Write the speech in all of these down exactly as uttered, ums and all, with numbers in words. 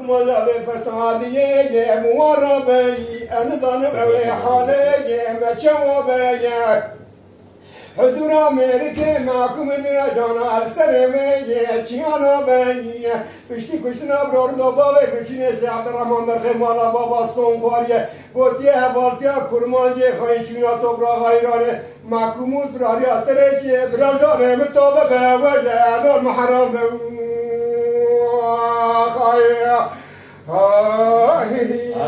مالا فسادية موربي أنا ظنب أوي حالي ما جوابي حضور أمريكا معكم من جانا السلامية كيانا بي بشتي كشنا برور دوبالي بشتي نسي عبد الرحمن مرخي مالا بابا صنفارية قوتي هفالتيا كرمانجي خايشونا تبرا غيراني معكم فراري أستريكي برجاني متابة بوجه دول محرم خايا هاي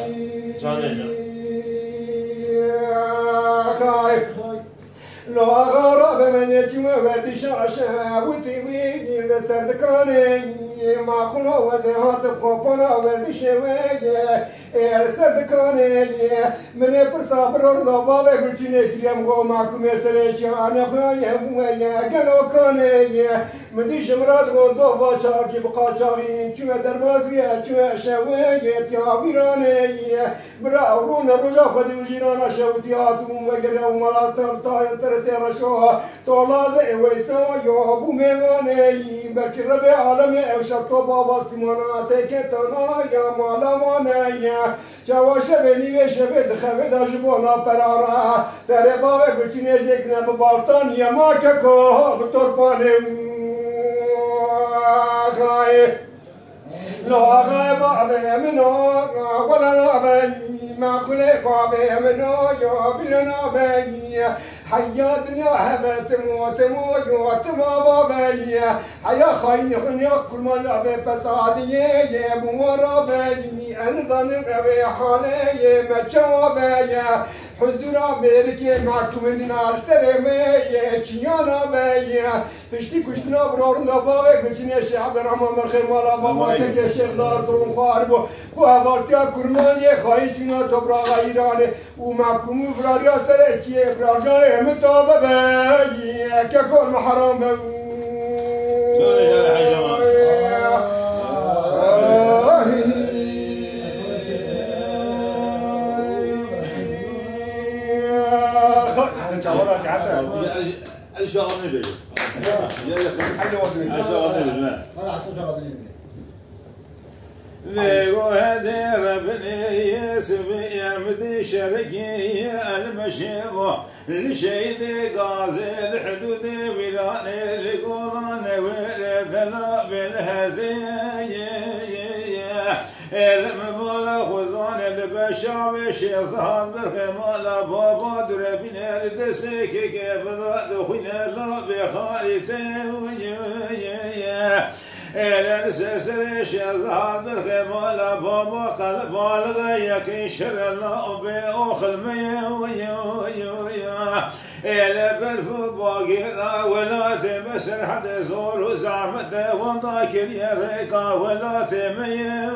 خاي لو غراب من يجمع ودشا شاوتي ويجي لسردكاني ما خلو ودهات بخوبنا ودشا ويجي لسردكاني من برسا برور بابا كلشي كريم غو معكم يسريش انا خويا ويا قالو كاني من دي جمرات غو دوبا شاكي بقا شاغين شو درباز ويا شو شاويجي يا ويراني براون رجا خدي وجيرانا شاوتيات ومغرا ومالات طاير ترشوها طولاد ويسا يابو ميواني بركي ربي عالمي اوشتو بابا سيمانا تكتنا يا مالا ماني جواش بني وشبه دخوه دا جبونا پرارا سر بابا كلچي نجيكنا ببالتان يا ماككو بطرپاني خاي لو غاي بابا منو ولا نابي ما خلي بابا منو يا بلنا بي حيا دنيا هبت موت موت ما بابي حيا خاين خنيا كل ما لعب فسادية موربي أنا ظنب أبي حالي ما جوابي حضور أمريكا معكم من نار سلامية كيانا بي فشتي كشتنا برورن دبابي كلشي شعب الرحمن مرخي مالا بابا تك الشيخ ناصر خاربو كوهوارتيا كرمانية خايشنا تبرا غيراني ومعكم فراريا سلكي برارجاني متابة بي ككل محرم بي الشغل نبي الشغل نبي ذيو هذي ربني يسبي يمدي شركي المشيخ لشيدي قاضي الحدود بلاني لقران ورثنا بالهدي المبالغ خذان البشر الشيطان بالخمال بابا دربنا لدسك كيف دخلنا لا بخالتين الانسسر الشيطان بالخمال بابا قلب بالغ يكشر الله باخل ميا إلى بالفوق باقينا ولا تمسر حد زور وزعمته وضاكر يا ريقا ولا تميا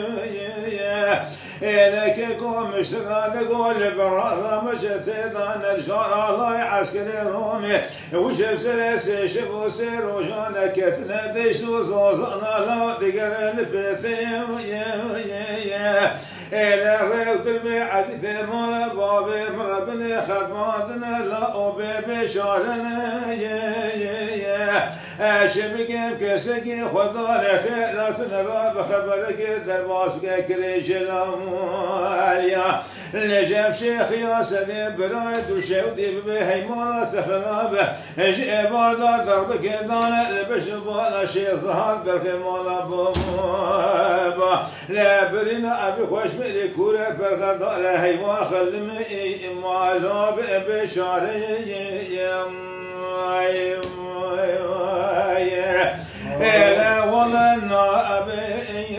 إليك قوم اشترى نقول برا مجتدان الشارع الله عسكري رومي وشف سرس شفو سير وجانا كتنا ديش وزوزنا لا دقر البثيم إلى غير دربي عدد مال بابي مربني خدماتنا لا أبي بشارنا شبكم كسكي خذاني خيراتنا راب خبرك درباسك كريش الأمواليا نجم شيخ يا سدي برايد وشودي بهيمانة خرابة جيبادا ضربك دانا البشبالا شيخ ظهر بالخمالة بابا لا برينا أبي خوش ملي كورة بالغدا لا هيوان خلمي مالا بشاري لا والله نابي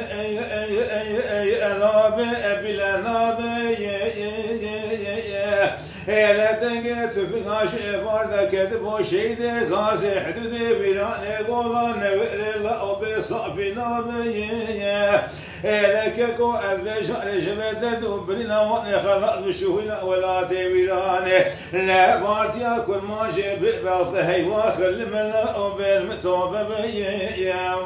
نابي بلا نابي لا تنقت في غاشي بارد كذب وشيد غازي حدودي بيراني قولان لا بصافي نابي لك كو أذبشان شبت دوبرنا وأنا خلق بشوينا ولا تبيراني لا بارتيا كل ما جيب بعضه واخل من أوبل متوب بيا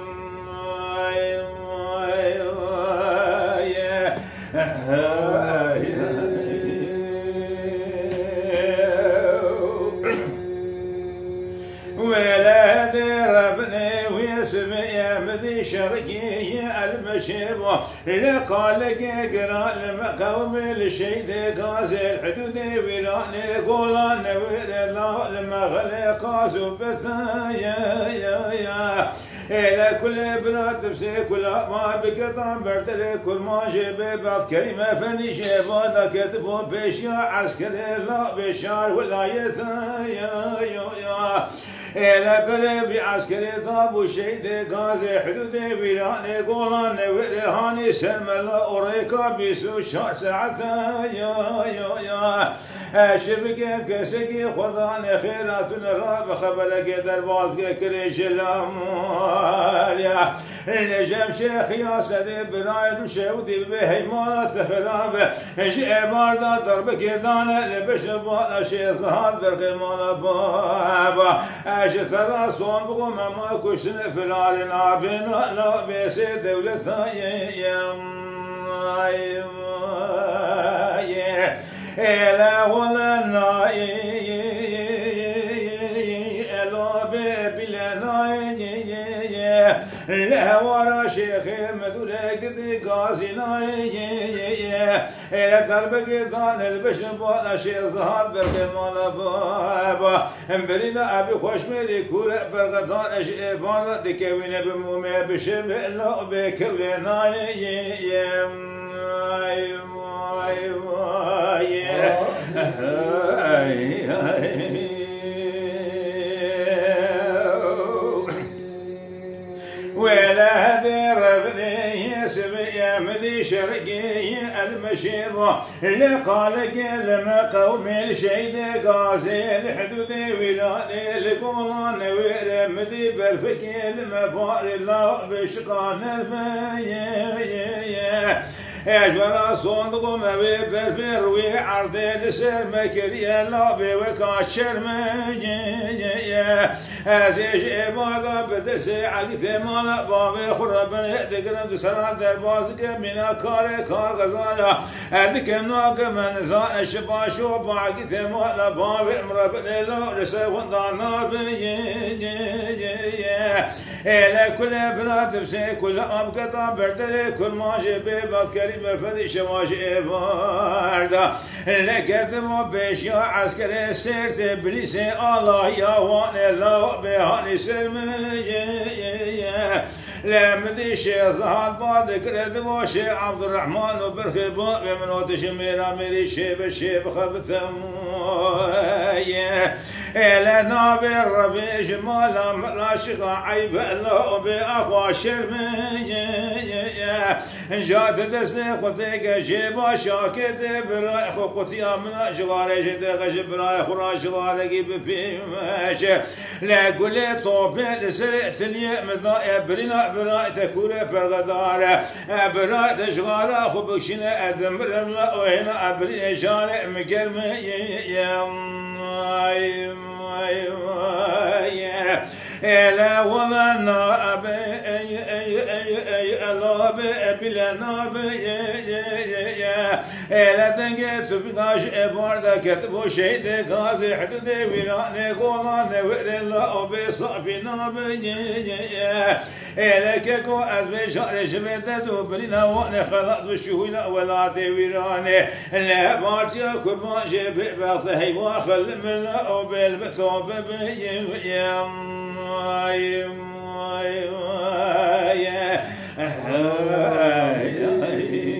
ولا ربني ويسمي مذي شرقي المشي شيبه إذا قال لك قرا لما قوم الشيد غازي الحدود ويراني قولان وير لما غلي قاسو بثايا يا يا إلى كل برات بسي كل ما بقطع برتري كل ما جيب بعض كلمة فني شيبه كتبوا بشيا عسكري لا بشار ولاية يا يا يا إلى بلد بعسكري ضاب وشيد غازي حدود ويراني قولان ويرهاني سلم الله أوريكا بيسو شهر ساعتها يا يا يا شبكة كسكي خضاني خيرات الراب خبلك درباز كريش الأموال يا نجم شيخ يا سدي برايد وشودي بهيمانة خراب جيبار دا ضربك دانا لبشبال شيخ هاد برقمان بابا أشترى صون بقوم ما كشن فلالنا بنا لا بيس دولة يم إلا ولا ناي إلا ببلنا لا ورا شيخ مدولك ذي قاسنا إلى دربك دان البشبال شيخ ظهر برقمان بابا برينا أبي خوش ميري كورة برقدان شيبان دكوين بمومي بشب لا بكلنا يم ولا هذي ربني يسبي مذي شرقي المشيب اللي قالك لما قوم الشيد غازي الحدود ويراني القولان ويرم ذي برفك المفار الله بشقان البيي اجبر صندوق مبي برفر وعرض لسر مكري اللابي وكاشر مجي ازيش ابادا بدسي عقيت مالا بابي خربن دقرم دسران دربازك من كار كار غزالا ادكم ناق من زان شباشو بعقيت مالا بابي مربن لا لسر وندانا بي إلى كل بلاد بسي كل أبقطع بردري كل ما جيبي بعض كلمة فدي شواجي باردا لكذبوا بشيا عسكري سيرت بليسي الله يا واني لا بهاني سلمي لمدي شيخ زهاد بعد كرد وشي عبد الرحمن وبرخباء من وتش ميرا ميري شيب شيب خبثم إلى نابي الربي جمالا مراشق عيب الله بأخوى شرمي جات دسي قطيك جيبا شاكت براي قطيا من شغالي جدق براي خراج شغالي بفيمش لا قولي طوبي لسرقتني مضايا برينا براي تكوري برغدار براي تشغال أخو بكشنا أدم برملا وهنا أبري جالي مقرمي إلا ولا ناب أي أي أي أي ألا بلا ناب إلا تنجت بغاش إبارد كتبو شيد غازي حدود ويراني قولان وير الله بصافي ناب إلا كيكو أذبي شعر شبيدت وبرينا وانا خلقت بشوينا ولا ويراني لا بارتيا كل ما جيب بعضه واخل من الله بالمثوب بيم Ay, ay, ay,